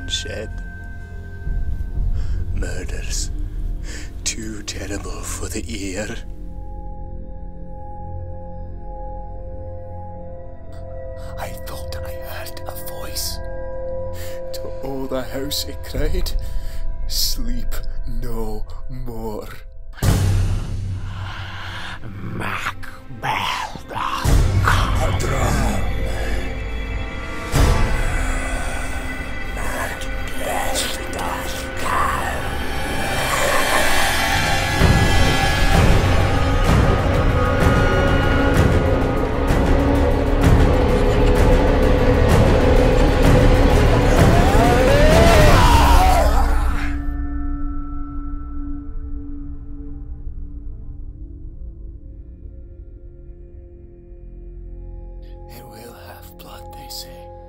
been shed. Murders too terrible for the ear. I thought I heard a voice. To all the house it cried, sleep no more. MacBeth, a drum. It will have blood, they say.